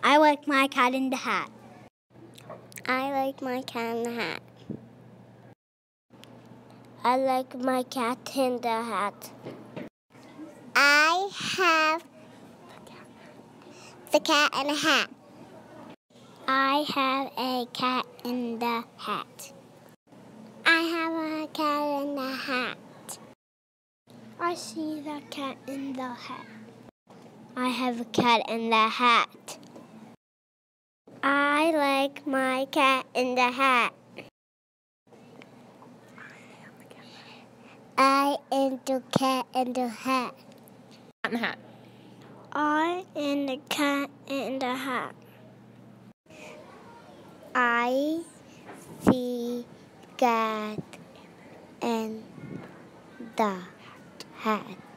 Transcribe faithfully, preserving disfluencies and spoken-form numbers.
I like my cat in the hat. I like my cat in the hat. I like my cat in the hat. I have the cat in the hat. I have a cat in the hat. I have a cat in the hat. I see the cat in the hat. I have a cat in the hat. I like my cat in the hat. I am the cat in the hat. Cat in the hat. I am the cat in the hat. I see cat in the hat.